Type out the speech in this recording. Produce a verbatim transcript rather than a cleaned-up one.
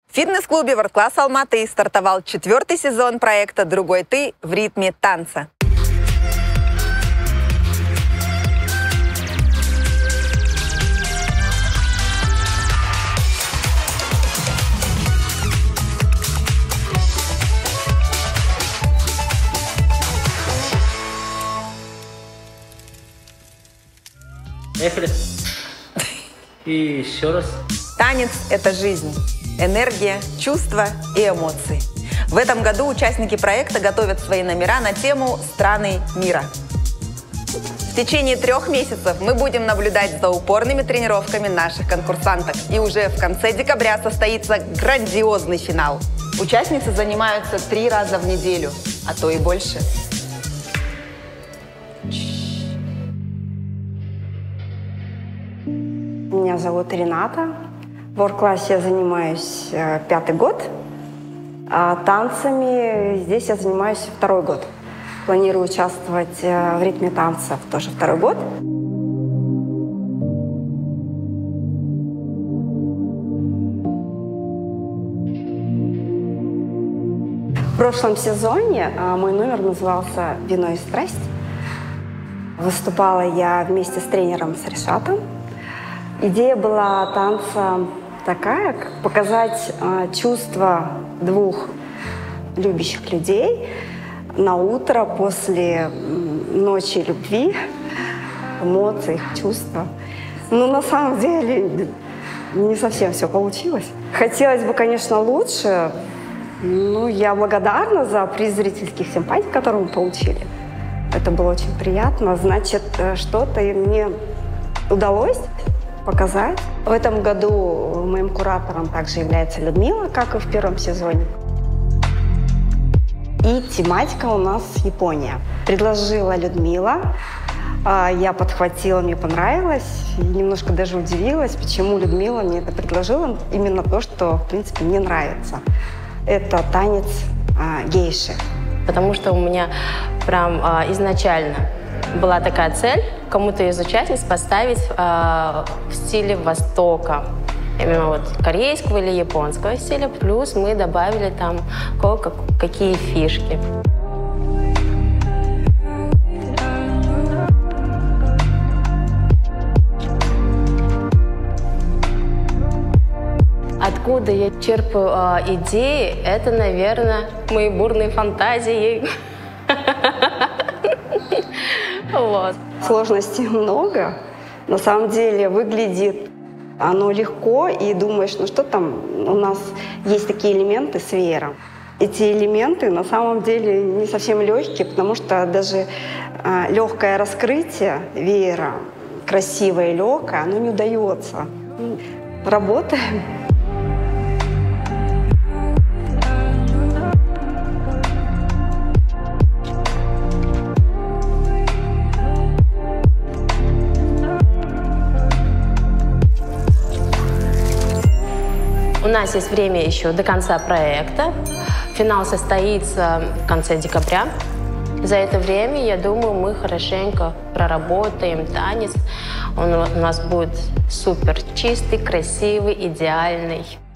В фитнес-клубе World Class Алматы стартовал четвертый сезон проекта «Другой ты» в ритме танца. Поехали. И еще раз. Танец – это жизнь, энергия, чувства и эмоции. В этом году участники проекта готовят свои номера на тему «Страны мира». В течение трех месяцев мы будем наблюдать за упорными тренировками наших конкурсанток. И уже в конце декабря состоится грандиозный финал. Участницы занимаются три раза в неделю, а то и больше. Меня зовут Рената. В World Class я занимаюсь э, пятый год, а танцами здесь я занимаюсь второй год. Планирую участвовать э, в ритме танцев тоже второй год. В прошлом сезоне э, мой номер назывался «Вино и страсть». Выступала я вместе с тренером, с Решатом. Идея была танца такая, как показать э, чувства двух любящих людей на утро после ночи любви, эмоций, чувства. Но на самом деле не совсем все получилось. Хотелось бы, конечно, лучше. Ну, я благодарна за приз зрительских симпатий, которые мы получили. Это было очень приятно. Значит, что-то мне удалось показать. В этом году моим куратором также является Людмила, как и в первом сезоне. И тематика у нас Япония. Предложила Людмила, я подхватила, мне понравилось, и немножко даже удивилась, почему Людмила мне это предложила, именно то, что, в принципе, мне нравится. Это танец гейши. Потому что у меня прям изначально была такая цель кому-то из участниц поставить э, в стиле Востока. Именно вот корейского или японского стиля. Плюс мы добавили там кое-какие фишки. Откуда я черпаю э, идеи, это, наверное, мои бурные фантазии. Вот. Сложностей много. На самом деле выглядит оно легко, и думаешь, ну что там, у нас есть такие элементы с веером. Эти элементы на самом деле не совсем легкие, потому что даже э, легкое раскрытие веера, красивое и легкое, оно не удается. Работаем. У нас есть время еще до конца проекта. Финал состоится в конце декабря. За это время, я думаю, мы хорошенько проработаем танец. Он у нас будет супер чистый, красивый, идеальный.